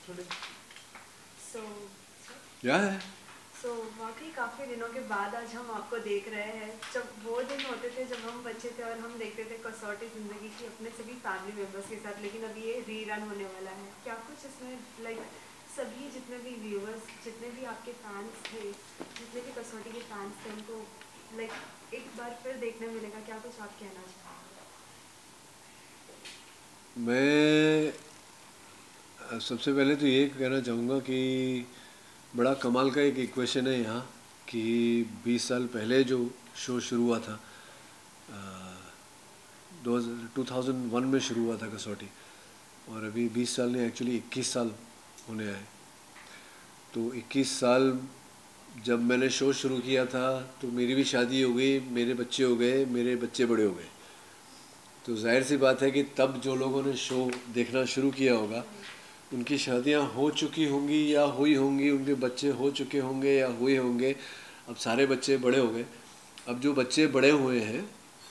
सो या है। सो वाकई काफ़ी दिनों के बाद आज हम आपको देख रहे हैं। जब वो दिन होते थे जब हम बच्चे थे और हम देखते थे कसौटी ज़िंदगी की अपने सभी फैमिली मेम्बर्स के साथ, लेकिन अभी ये रीरन होने वाला है। क्या कुछ इसमें लाइक सभी जितने भी व्यूअर्स, जितने भी आपके फैंस थे, जितने भी कसौटी के फैंस थे, उनको लाइक एक बार फिर देखने मिलेगा? क्या कुछ आप कहना चाहेंगे? मैं सबसे पहले तो ये कहना चाहूँगा कि बड़ा कमाल का एक इक्वेशन है यहाँ कि 20 साल पहले जो शो शुरू हुआ था, 2001 में शुरू हुआ था कसौटी, और अभी 20 साल नहीं, एक्चुअली 21 साल होने आए। तो 21 साल जब मैंने शो शुरू किया था तो मेरी भी शादी हो गई, मेरे बच्चे हो गए, मेरे बच्चे बड़े हो गए। तो जाहिर सी बात है कि तब जो लोगों ने शो देखना शुरू किया होगा उनकी शादियां हो चुकी होंगी या हुई होंगी, उनके बच्चे हो चुके होंगे या हुए होंगे। अब सारे बच्चे बड़े हो गए। अब जो बच्चे बड़े हुए हैं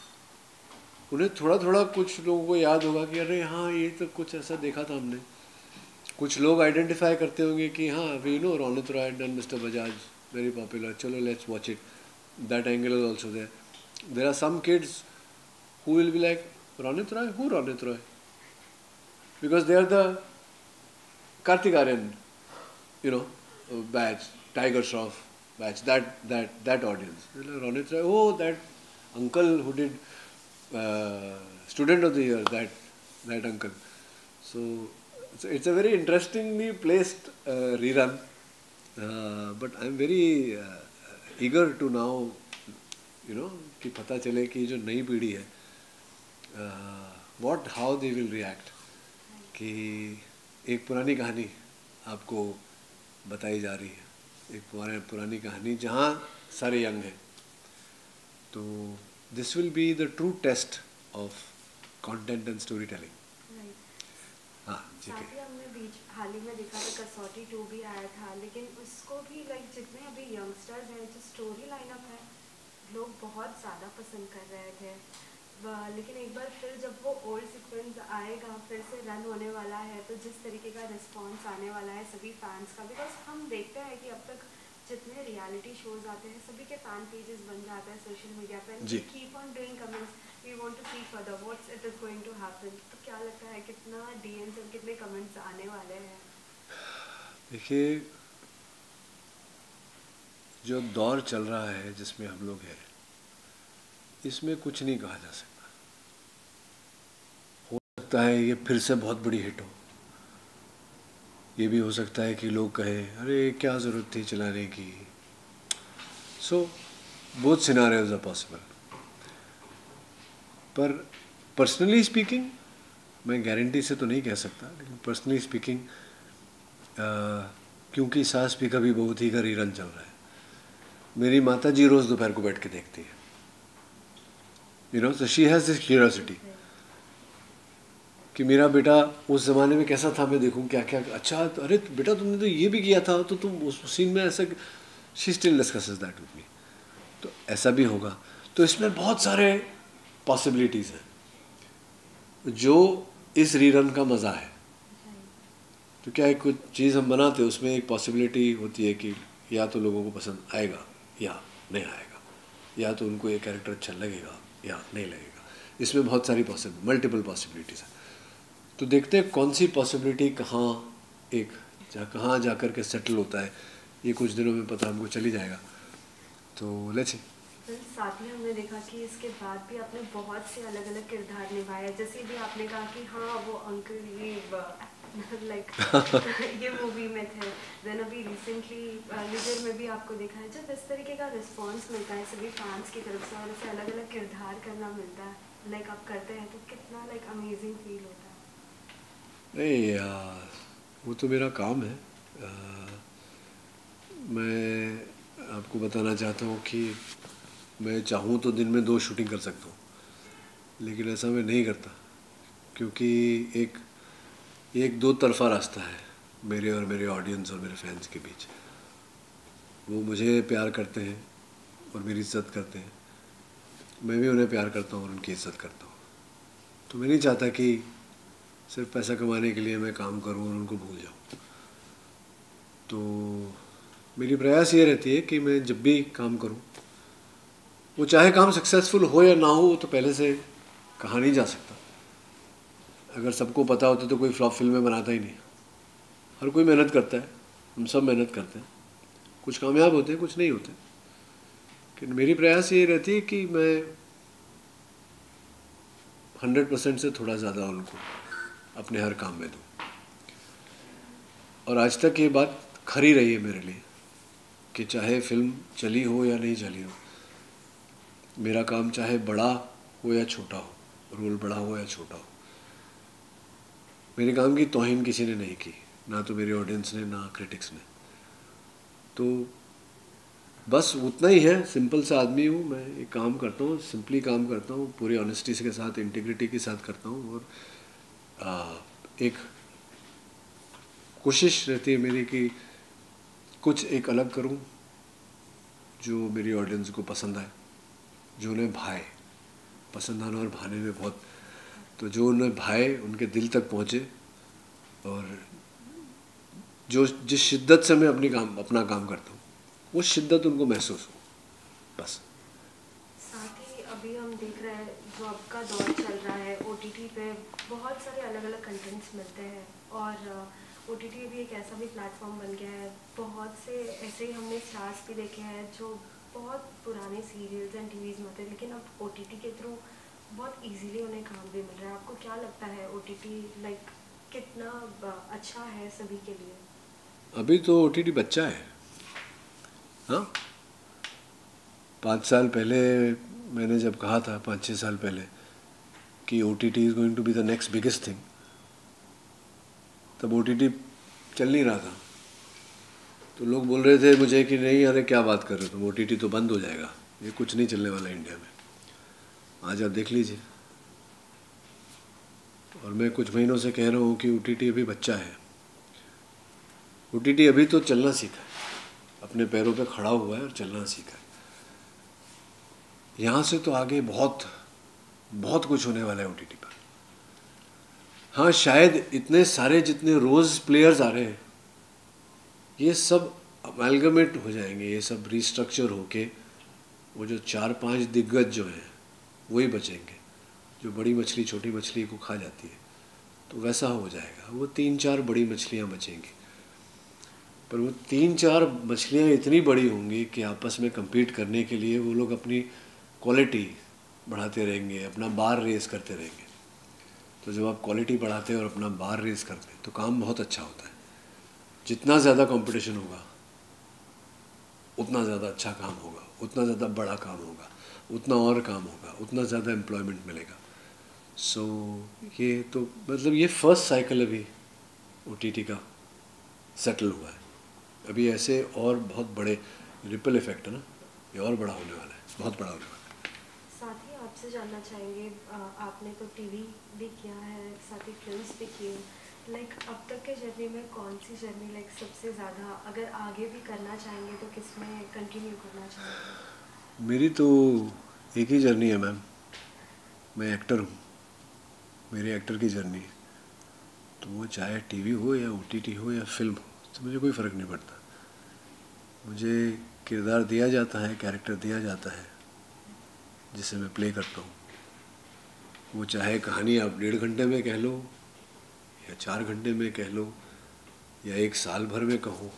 उन्हें थोड़ा थोड़ा कुछ लोगों को याद होगा कि अरे हाँ, ये तो कुछ ऐसा देखा था हमने। कुछ लोग आइडेंटिफाई करते होंगे कि हाँ, we know Ronit Roy done mister Bajaj, very popular, चलो let's watch it, that angle is also there. There are some kids who will be like, Ronit Roy? Who Ronit Roy? Because they are the Kartik Aryan, batch, Tiger Shroff batch, that audience. They're like, Ronit Roy, oh, that uncle who did Student of the Year, that uncle. So it's a very interestingly placed rerun, but I'm very eager to now, कि पता चले कि जो नई पीढ़ी है what how they will react, कि एक पुरानी कहानी आपको बताई जा रही है, एक पुरानी कहानी जहाँ सारे यंग हैं। तो this will be the true test of content and storytelling. हाँ, ठीक है। साथ ही हमने बीच हाल ही में देखा था कसौटी 2 भी आया था, लेकिन उसको भी लाइक जितने अभी यंगस्टर्स हैं, जो स्टोरी लाइनअप है, लोग बहुत ज़्यादा पसंद कर रहे थे। लेकिन एक बार फिर जब वो ओल्ड सीक्वेंस आएगा, फिर से रन होने वाला है, तो जिस तरीके का रिस्पॉन्स आने वाला है सभी फैंस का, बिकॉज हम देखते हैं कि अब तक जितने रियलिटी शोज आते हैं सभी के फैन पेजेस बन जाते हैं सोशल मीडिया पे, एंड जी, keep on doing comments, we want to see further what's it is going to happen. तो क्या लगता है कितना डीएम्स और कितने कमेंट्स आने वाले हैं? देखिए, जो दौर चल रहा है जिसमें हम लोग हैं, इसमें कुछ नहीं कहा जा सकता। हो सकता है ये फिर से बहुत बड़ी हिट हो, ये भी हो सकता है कि लोग कहें अरे क्या ज़रूरत थी चलाने की। So both scenarios are possible, पर पर्सनली स्पीकिंग मैं गारंटी से तो नहीं कह सकता, लेकिन पर्सनली स्पीकिंग क्योंकि सास भी कभी बहू थी का रीरन चल रहा है, मेरी माता जी रोज़ दोपहर को बैठ के देखती है, so she has this curiosity कि मेरा बेटा उस ज़माने में कैसा था, मैं देखूं क्या क्या। अच्छा, तो अरे बेटा तुमने तो ये भी किया था, तो तुम उस सीन में ऐसा, she still discusses that with me. तो ऐसा भी होगा। तो इसमें बहुत सारे पॉसिबिलिटीज़ हैं जो इस रीरन का मज़ा है। तो क्या है, कुछ चीज़ हम बनाते हैं उसमें एक पॉसिबिलिटी होती है कि या तो लोगों को पसंद आएगा या नहीं आएगा, या तो उनको ये कैरेक्टर अच्छा लगेगा या नहीं लगेगा। इसमें बहुत सारी मल्टीपल पॉसिबिलिटीज़ हैं। तो देखते हैं कौन सी पॉसिबिलिटी कहाँ जा कर के सेटल होता है। ये कुछ दिनों में पता हमको चली जाएगा। तो लेट्स सी। साथ ही हमने देखा कि इसके बाद भी आपने बहुत से अलग अलग किरदार निभाए, जैसे भी आपने कहा कि हाँ वो अंकल ये लाइक ये मूवी में थे। देन अभी रिसेंटली लीडर में भी आपको देखा है। जब इस तरीके का रिस्पांस मिलता है सभी फैंस की तरफ से और ऐसे अलग अलग किरदार करना मिलता है, लाइक आप करते हैं, तो कितना लाइक अमेजिंग फील होता है? नहीं यार, वो तो मेरा काम है। मैं आपको बताना चाहता हूँ कि मैं चाहूँ तो दिन में 2 शूटिंग कर सकता हूँ, लेकिन ऐसा मैं नहीं करता, क्योंकि एक एक दो तरफा रास्ता है मेरे और मेरे ऑडियंस और मेरे फैंस के बीच। वो मुझे प्यार करते हैं और मेरी इज़्ज़त करते हैं, मैं भी उन्हें प्यार करता हूँ और उनकी इज़्ज़त करता हूँ। तो मैं नहीं चाहता कि सिर्फ पैसा कमाने के लिए मैं काम करूँ और उनको भूल जाऊँ। तो मेरी प्रयास ये रहती है कि मैं जब भी काम करूं, वो चाहे काम सक्सेसफुल हो या ना हो, वो तो पहले से कहा नहीं जा सकता। अगर सबको पता होता तो कोई फ्लॉप फिल्में बनाता ही नहीं। हर कोई मेहनत करता है, हम सब मेहनत करते हैं, कुछ कामयाब होते हैं, कुछ नहीं होते। लेकिन मेरी प्रयास ये रहती है कि मैं 100% से थोड़ा ज़्यादा उनको अपने हर काम में दूँ। और आज तक ये बात खरी रही है मेरे लिए कि चाहे फिल्म चली हो या नहीं चली हो, मेरा काम चाहे बड़ा हो या छोटा हो, रोल बड़ा हो या छोटा हो, मेरे काम की तौहीन किसी ने नहीं की, ना तो मेरे ऑडियंस ने, ना क्रिटिक्स ने। तो बस उतना ही है, सिंपल सा आदमी हूँ मैं, एक काम करता हूँ, सिंपली काम करता हूँ, पूरी ऑनेस्टी के साथ, इंटीग्रिटी के साथ करता हूँ। और एक कोशिश रहती है मेरी कि कुछ एक अलग करूं जो मेरी ऑडियंस को पसंद आए, जो उन्हें भाए। पसंद आना और भाने में बहुत, तो जो उन्हें भाए, उनके दिल तक पहुंचे, और जो जिस शिद्दत से मैं अपना काम करता हूँ, वो शिद्दत उनको महसूस हो, बस। साथ ही अभी हम देख रहे हैं जो अब का दौर चल रहा है, ओटीटी पे बहुत सारे अलग अलग कंटेंट्स मिलते हैं, और ओटीटी भी एक ऐसा भी प्लेटफॉर्म बन गया है। बहुत से ऐसे ही हमने स्टार्स भी देखे हैं जो बहुत पुराने सीरियल्स एंड टीवीज़ में होते हैं, लेकिन अब ओटीटी के थ्रू बहुत इजीली उन्हें काम भी मिल रहा है। आपको क्या लगता है ओटीटी लाइक कितना अच्छा है सभी के लिए? अभी तो ओटीटी बच्चा है। हाँ, 5 साल पहले मैंने जब कहा था, 5-6 साल पहले, कि OTT is going to be the next biggest thing, तब ओटीटी चल नहीं रहा था। तो लोग बोल रहे थे मुझे कि नहीं, अरे क्या बात कर रहे हो तुम, ओटीटी तो बंद हो जाएगा, ये कुछ नहीं चलने वाला इंडिया में। आज आप देख लीजिए। और मैं कुछ महीनों से कह रहा हूँ कि ओटीटी अभी बच्चा है। ओटीटी अभी तो चलना सीखा है, अपने पैरों पे खड़ा हुआ है और चलना सीखा है। यहाँ से तो आगे बहुत बहुत कुछ होने वाला है ओटीटी पर। हाँ, शायद इतने सारे जितने रोज़ प्लेयर्स आ रहे हैं, ये सब अमेलगमेट हो जाएंगे, ये सब रिस्ट्रक्चर होके वो जो 4-5 दिग्गज जो हैं वही बचेंगे, जो बड़ी मछली छोटी मछली को खा जाती है, तो वैसा हो जाएगा। वो 3-4 बड़ी मछलियाँ बचेंगी, पर वो 3-4 मछलियाँ इतनी बड़ी होंगी कि आपस में compete करने के लिए वो लोग अपनी क्वालिटी बढ़ाते रहेंगे, अपना बार रेस करते रहेंगे। तो जब आप क्वालिटी बढ़ाते हैं और अपना बार रेस करते हैं तो काम बहुत अच्छा होता है। जितना ज़्यादा कंपटीशन होगा उतना ज़्यादा अच्छा काम होगा, उतना ज़्यादा बड़ा काम होगा, उतना और काम होगा, उतना ज़्यादा एम्प्लॉयमेंट मिलेगा। सो ये तो मतलब ये फर्स्ट साइकिल अभी ओटीटी का सेटल हुआ है। अभी ऐसे और बहुत बड़े रिपल इफेक्ट है ना, ये और बड़ा होने वाला है, बहुत बड़ा होने वाला है। साथ ही आपसे जानना चाहेंगे, आपने तो टीवी भी किया है, साथ ही फिल्म्स भी की है, लाइक अब तक के जर्नी में कौन सी जर्नी लाइक सबसे ज़्यादा, अगर आगे भी करना चाहेंगे तो किस में कंटिन्यू करना चाहेंगे? मेरी तो एक ही जर्नी है मैम, मैं एक्टर हूँ, मेरी एक्टर की जर्नी है। तो वो चाहे टीवी हो या ओटीटी हो या फिल्म हो, तो मुझे कोई फ़र्क नहीं पड़ता। मुझे किरदार दिया जाता है, कैरेक्टर दिया जाता है जिसे मैं प्ले करता हूँ। वो चाहे कहानी आप 1.5 घंटे में कह लो या 4 घंटे में कह लो या 1 साल भर में कहो,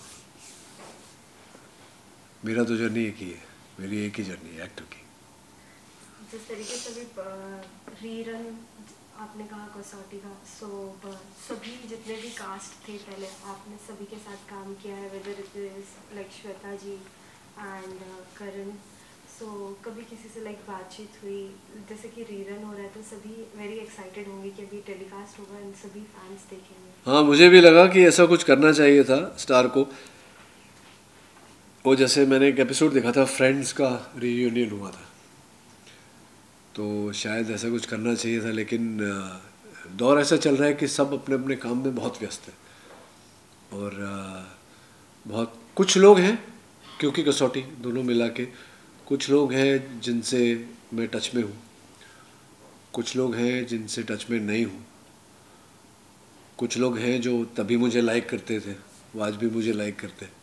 मेरा तो जर्नी एक ही है, मेरी एक ही जर्नी है एक्टर की। जिस तरीके से भी रीरन आपने कहा कसौटी का, सो सभी जितने भी कास्ट थे पहले, आपने सभी के साथ काम किया है, whether it is like Shweta ji and Karan. So कभी किसी से लाइक बातचीत हुई, जैसे कि रीरन हो रहा है तो सभी वेरी एक्साइटेड होंगे कि अभी टेलीकास्ट होगा एंड सभी फैंस देखेंगे। हाँ, मुझे भी लगा कि ऐसा कुछ करना चाहिए था स्टार को। वो जैसे मैंने एक एपिसोड देखा था, फ्रेंड्स का रीयूनियन हुआ था, तो शायद ऐसा कुछ करना चाहिए था। लेकिन दौर ऐसा चल रहा है कि सब अपने अपने काम में बहुत व्यस्त है। और बहुत कुछ लोग हैं, क्योंकि कसौटी दोनों मिला के, कुछ लोग हैं जिनसे मैं टच में हूँ, कुछ लोग हैं जिनसे टच में नहीं हूँ, कुछ लोग हैं जो तभी मुझे लाइक करते थे वो आज भी मुझे लाइक करते हैं।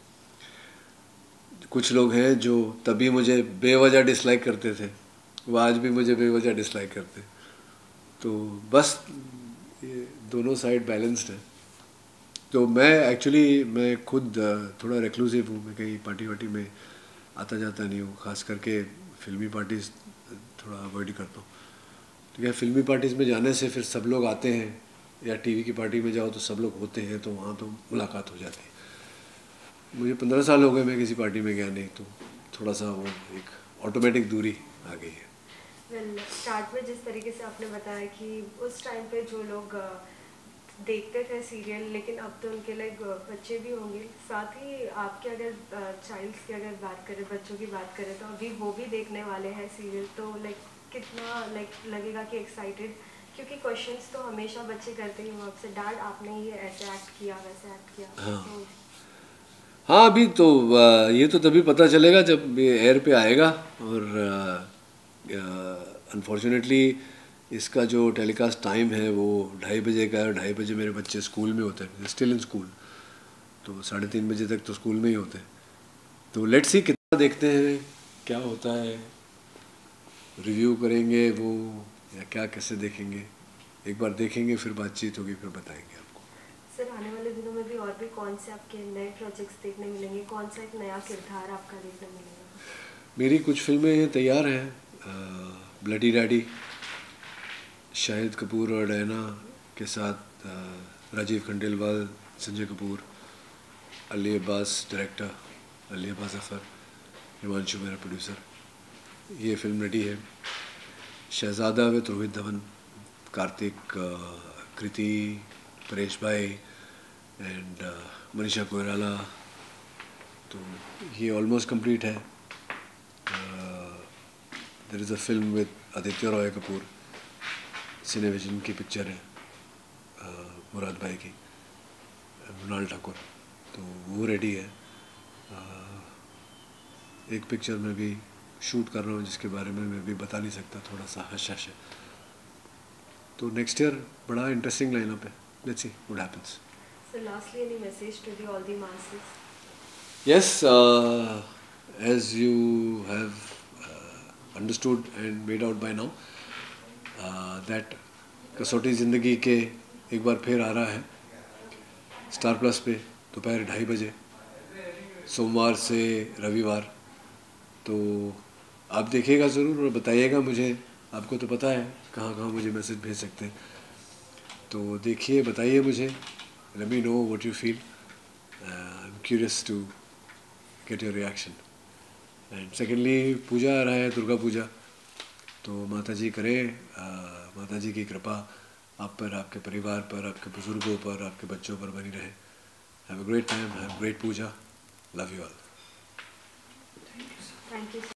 कुछ लोग हैं जो तभी मुझे बेवजह डिसलाइक करते थे, वो आज भी मुझे बेवजह डिसलाइक करते हैं। तो बस ये दोनों साइड बैलेंस्ड है। तो मैं खुद थोड़ा रिक्लूसिव हूँ, मैं कहीं पार्टी वार्टी में आता जाता नहीं हूँ, ख़ास करके फिल्मी पार्टीज़ थोड़ा अवॉइड करता हूँ। तो क्या फिल्मी पार्टीज़ में जाने से फिर सब लोग आते हैं, या टीवी की पार्टी में जाओ तो सब लोग होते हैं, तो वहाँ तो मुलाकात हो जाती है। मुझे 15 साल हो गए मैं किसी पार्टी में गया नहीं, तो थोड़ा सा वो एक ऑटोमेटिक दूरी आ गई है। स्टार्ट में जिस तरीके से आपने बताया कि उस टाइम पे जो लोग देखते थे सीरियल, लेकिन अब तो उनके लाइक बच्चे भी होंगे, साथ ही आपके अगर चाइल्ड्स की अगर बात करें, बच्चों की बात करें, तो अभी वो भी देखने वाले हैं सीरियल, तो लाइक कितना लाइक लगेगा कि एक्साइटेड, क्योंकि क्वेश्चंस तो हमेशा बच्चे करते ही हैं आपसे, डैड आपने ये ऐसे एक्ट किया वैसे एक्ट किया। हाँ तो हाँ, अभी तो ये तो तभी पता चलेगा जब ये एयर पे आएगा। और अनफॉर्चुनेटली इसका जो टेलीकास्ट टाइम है वो 2:30 बजे का है, और 2:30 बजे मेरे बच्चे स्कूल में होते हैं, स्टिल इन स्कूल, तो 3:30 बजे तक तो स्कूल में ही होते हैं। तो लेट्स सी कितना देखते हैं, क्या होता है, रिव्यू करेंगे वो, या क्या कैसे देखेंगे। एक बार देखेंगे, फिर बातचीत होगी, फिर बताएंगे आपको। सर आने वाले दिनों में भी और भी कौन से आपके नए प्रोजेक्ट्स देखने मिलेंगे, कौन सा एक नया किरदार आपका देखने मिलेगा? मेरी कुछ फिल्में तैयार हैं, ब्लडी डैडी, शाहिद कपूर और डायना के साथ, राजीव खंडेलवाल, संजय कपूर, अली अब्बास डायरेक्टर, अली अब्बास अफर, हिमांशु मेरा प्रोड्यूसर, ये फिल्म रेडी है। शहजादा विद रोहित धवन, कार्तिक, कृति, परेश भाई एंड मनीषा कोइराला, तो ये ऑलमोस्ट कंप्लीट है। There is a film with Aditya Roy Kapoor, Cinevision की पिक्चर है, मुराद भाई की, मृणाल ठाकुर, तो वो रेडी है। एक पिक्चर में भी शूट कर रहा हूँ जिसके बारे में मैं भी बता नहीं सकता, थोड़ा सा हश हश है। तो नेक्स्ट ईयर बड़ा इंटरेस्टिंग लाइनअप है, let's see what happens. So lastly, any message to all the masses? Yes, as you have understood and made out by now, that कसौटी ज़िंदगी के एक बार फिर आ रहा है स्टार प्लस पे दोपहर 2:30 बजे, सोमवार से रविवार। तो आप देखिएगा ज़रूर और बताइएगा मुझे, आपको तो पता है कहाँ कहाँ मुझे मैसेज भेज सकते हैं, तो देखिए बताइए मुझे, let me know what you feel. I'm curious to get your reaction. And secondly, पूजा आ रहा है, दुर्गा पूजा, तो माता जी करे, माता जी की कृपा आप पर, आपके परिवार पर, आपके बुज़ुर्गों पर, आपके बच्चों पर बनी रहे। Have a great time, have a great Puja, love you all. Thank you.